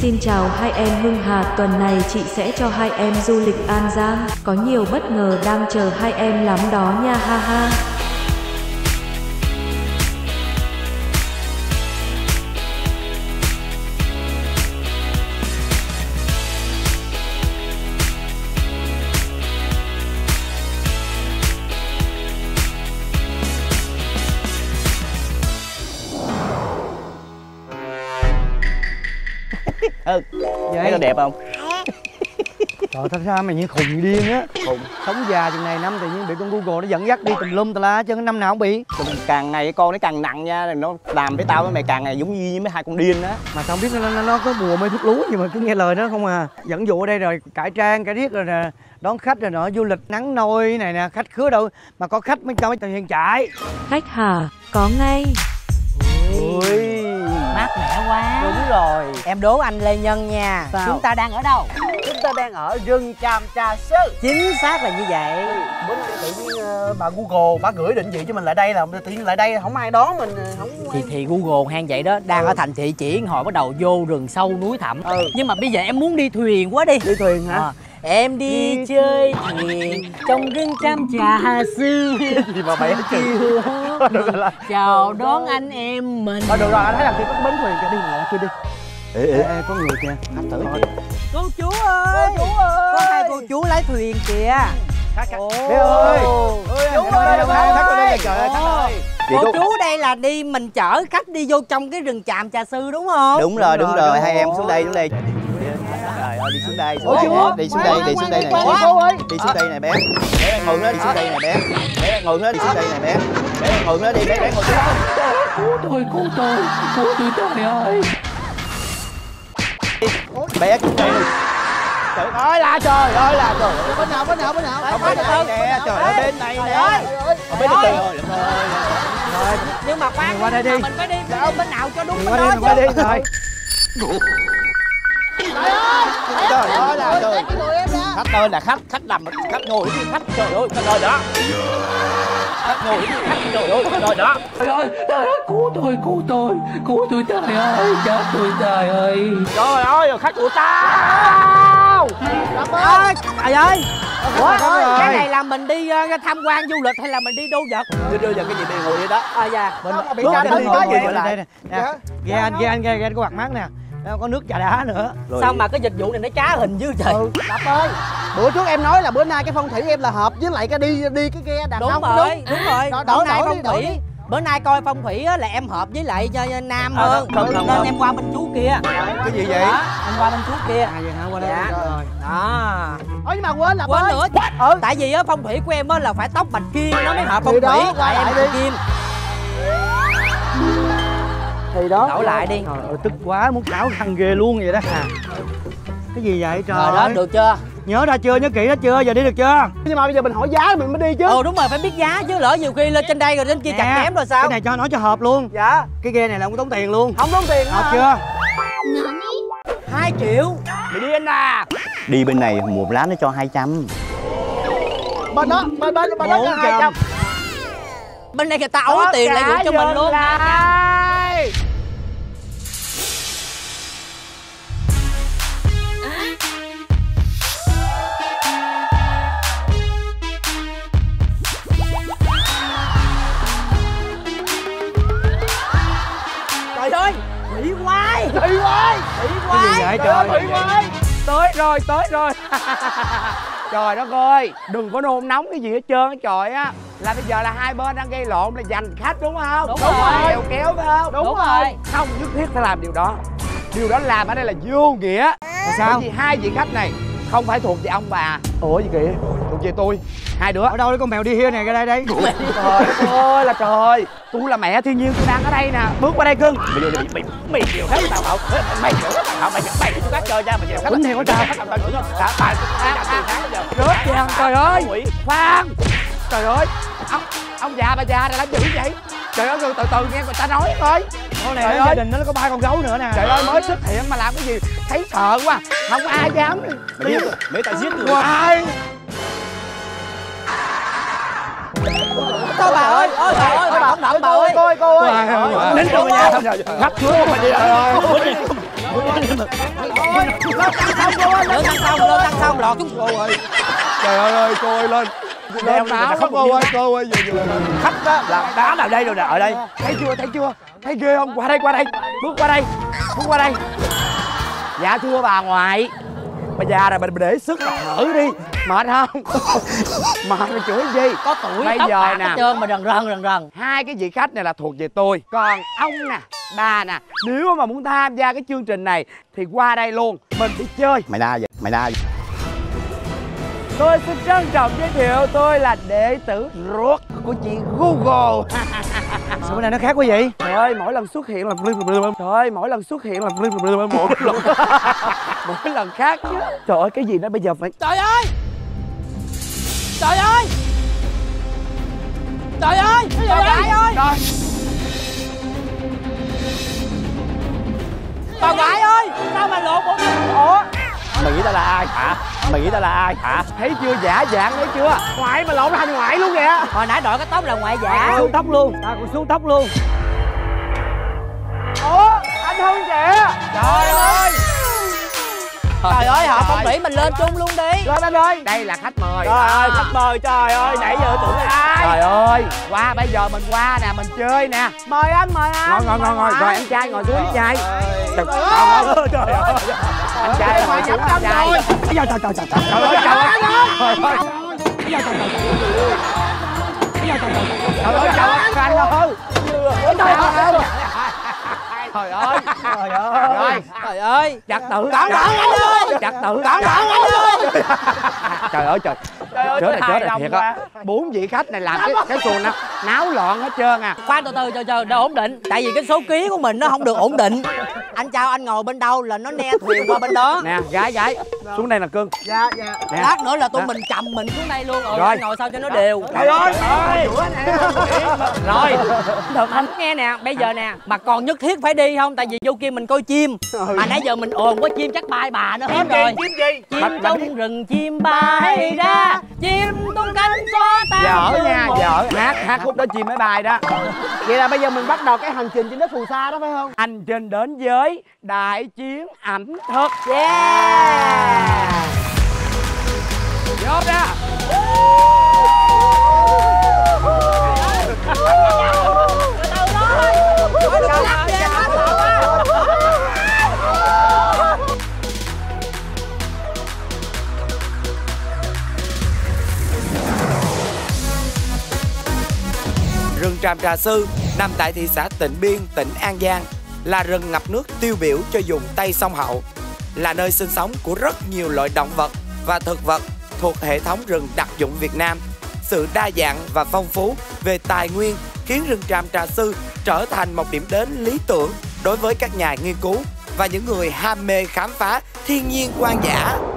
Xin chào hai em Hưng Hà, tuần này chị sẽ cho hai em du lịch An Giang. Có nhiều bất ngờ đang chờ hai em lắm đó nha, ha ha. Thấy nó đẹp không? Trời, thật ra mày như khùng điên á. Khùng. Sống già chừng này năm tự nhiên bị con Google nó dẫn dắt đi tùm lum tà la chứ năm nào không bị. Càng ngày con nó càng nặng nha, nó làm với tao với mày càng ngày giống như mấy hai con điên á. Mà tao không biết nó có mùa mê thuốc lú gì mà cứ nghe lời nó không à. Dẫn dụ ở đây rồi cải trang cải riết rồi nè, đón khách rồi nọ, du lịch nắng nôi này nè, khách khứa đâu mà có khách mới cho mấy tiền chạy. Khách hả? Có ngay. Ui, mát mẻ quá. đúng rồi. Em đố anh Lê Nhân nha. Sao? Chúng ta đang ở đâu? Chúng ta đang ở rừng Tràm Trà Sư. Chính xác là như vậy. Bữa nay tự nhiên bà Google bà gửi định vị cho mình lại đây, là tự nhiên lại đây không ai đón mình, không Thì Google hang vậy đó. Đang ở thành thị chỉ hồi bắt đầu vô rừng sâu núi thẳm. Nhưng mà bây giờ em muốn đi thuyền quá đi. đi thuyền hả? Em đi chơi thuyền trong rừng Tràm Trà Sư. Gì mà mày Chiều chào đón anh em mình. được rồi, anh thấy là kia có bến thuyền kìa, đi lại kia đi. Ê, có người kìa. Khách thử kìa. Cô chú ơi, có hai cô chú lái thuyền kìa. Bé ơi, chú ơi, khách ở đây, trời ơi, khách ơi. Cô chú đây là đi mình chở khách đi vô trong cái rừng Tràm Trà Sư đúng không? Đúng rồi, hai em xuống đây, Trời ơi, đi xuống đây, đi xuống đây này. Đi xuống đây này bé. Bé ngồi nó đi xuống đây này bé. Bé ngồi nó đi xuống đây này bé. Bé ngồi nó đi, bé ngồi xuống. Cứu tôi trời ơi. Bé xuống đây. Trời ơi là trời. Bên nào? Ở bên này nè, trời ơi, bên này nè. Ở bên này rồi. Nhưng mà khoan, qua đây đi. mình phải đi bên nào cho đúng bên Qua đó đi, qua đi rồi. Trời ơi là trời. Khách ơi là khách nằm, khách ngồi đi khách, trời ơi, rồi đó. Khách ngồi đi khách, trời ơi, rồi đó. Trời ơi, cứu tôi trời ơi, chết tôi trời ơi. Trời ơi, khách của tao. Trời ơi. Ủa, cái này là mình đi tham quan du lịch hay là mình đi đô vật? Đưa giờ cái gì đi ngồi vậy đó. Dạ. Bị trả tới có gì đây nè. Ghê anh có quạt mát nè. Có nước trà đá nữa. Sao mà cái dịch vụ này nó trá hình dữ trời. Đập ơi, bữa trước em nói là bữa nay cái phong thủy em là hợp với lại cái đi cái ghe đàn ông. Đúng rồi. Bữa nay phong thủy. Bữa nay coi phong thủy là em hợp với lại nam hơn. Nên em qua bên chú kia. Cái gì vậy? Em qua bên chú kia. Vậy hả? Qua đây. Rồi. Đó. Nhưng mà quên là quên nữa. Tại vì phong thủy của em là phải tóc bạch kim nó mới hợp phong thủy. Tại em bạch kim. Thì đó. Đổi lại đi. Trời ơi, tức quá muốn cảo thằng ghê luôn vậy đó. Cái gì vậy trời? Rồi đó, được chưa? Nhớ ra chưa? Nhớ kỹ đó chưa? Giờ đi được chưa? Nhưng mà bây giờ mình hỏi giá mình mới đi chứ. Đúng rồi, phải biết giá chứ, lỡ nhiều khi lên trên đây rồi trên kia chặt chém rồi sao? Cái này cho nói cho hợp luôn. Dạ. Cái ghe này là không tốn tiền luôn. Không tốn tiền. Hợp chưa? 2 triệu. Mày đi anh à. Đi bên này một lá nó cho 200. Bên đó cho 200. Bên đây người ta ấu tiền lại gửi cho mình luôn. Trời ơi, bị quái. Cái gì vậy trời? Tới rồi. Trời đất ơi, đừng có nôn nóng cái gì hết trơn á trời á. Là bây giờ là hai bên đang gây lộn là giành khách đúng không? Đúng rồi. Kéo phải không? Đúng rồi. Không nhất thiết phải làm điều đó. Điều đó làm ở đây là vô nghĩa. Sao? Bởi vì hai vị khách này không phải thuộc về ông bà. Ủa gì kìa? Thuộc về tôi. Hai đứa. Ở đâu đấy con mèo đi hia này, ra đây đây. Trời ơi là trời. Tôi là mẹ thiên nhiên, tôi đang ở đây nè. Bước qua đây cưng. Mày điều hết tao hậu. Mày điều hết tao hậu. Mày chúng ta chơi ra mà điều hết. Quýnh thiệt quá trời. Rớt vàng trời ơi. Khoan. Trời ơi. Ông già bà già này làm dữ vậy? Trời ơi, từ từ nghe người ta nói thôi. Con này gia đình nó có 3 con gấu nữa nè. Trời ơi, mới xuất hiện mà làm cái gì? Thấy sợ quá. Không ai dám. Mấy ta giết người. Ai? Thôi bà ơi, bà không động bà ơi. Cô ơi. Đến rồi nha. Khách xuống mà đi. tăng xong lọt xuống cô ơi. Trời ơi cô ơi, lên lên áo đó cô ơi, cô ơi. Khách đó là đá nào đây rồi nè, ở đây. Thấy chưa? Thấy ghê không? Qua đây. Bước qua đây. Dạ thưa bà ngoại. Bà già rồi, bà để sức bà thở đi. Mệt không? Mệt rồi chửi gì? Có tuổi bây tóc giờ bạc nè, hết trơn mà rần. hai cái vị khách này là thuộc về tôi. Còn ông nè, bà nè, nếu mà muốn tham gia cái chương trình này thì qua đây luôn, mình đi chơi. Mày na vậy. Tôi xin trân trọng giới thiệu tôi là đệ tử ruột của chị Google. Sao bữa nay nó khác quá vậy? Trời ơi, mỗi lần xuất hiện là mỗi lần khác chứ. Trời ơi, cái gì nó bây giờ phải... Trời ơi! Bà ngoại ơi, sao mà lộn bộ Ủa? Mày nghĩ tao là ai hả? Thấy chưa, giả dạng thấy chưa? Ngoại mà lộn thành ngoại luôn kìa. hồi nãy đội cái tóc là ngoại giả. Xuống tóc luôn, ta còn xuống tóc luôn. Ủa, anh Hưng kìa. Trời ơi. Trời ơi, họ phong thủy mình lên chung luôn đi. Lên anh ơi. Đây là khách mời. Trời ơi, khách mời, trời ơi, nãy giờ tưởng ai? Trời ơi, qua bây giờ mình qua nè, mình chơi nè. Mời anh. Ngồi. Rồi anh trai ngồi xuống anh trai. Trời ơi. Anh trai ngồi xuống anh trai. Trời ơi, Trật tự. cẩn thận anh ơi. Trời ơi trời. Chết rồi thiệt á. 4 vị khách này làm cái xuồng nó náo loạn hết trơn à. Khoan từ chờ để ổn định. Tại vì cái số ký của mình nó không được ổn định. Anh chào anh ngồi bên đâu là nó ne thuyền qua bên đó. Nè gái xuống đây nè cưng. Dạ. Nè. Lát nữa là tụi mình chầm mình xuống đây luôn. Rồi anh ngồi sao cho nó đều. Trời ơi. Rồi được anh nghe nè, bây giờ nè, mà còn nhất thiết phải đi không? Tại vì vô kia mình coi chim. Mà nãy giờ mình ồn quá, chim chắc bay bà nó hết rồi. Chim gì? Chim trong rừng chim bay ra, chim tung cánh xóa tan. Dở nha, dở. Hát khúc đó chim mới bay đó. Vậy là bây giờ mình bắt đầu cái hành trình trên đất phù sa đó phải không? Hành trình đến với đại chiến ẩm thực. Yeah. Vô ra. Rừng Tràm Trà Sư nằm tại thị xã Tịnh Biên, tỉnh An Giang, là rừng ngập nước tiêu biểu cho vùng Tây Sông Hậu, là nơi sinh sống của rất nhiều loại động vật và thực vật thuộc hệ thống rừng đặc dụng Việt Nam. Sự đa dạng và phong phú về tài nguyên khiến rừng Tràm Trà Sư trở thành một điểm đến lý tưởng đối với các nhà nghiên cứu và những người ham mê khám phá thiên nhiên hoang dã.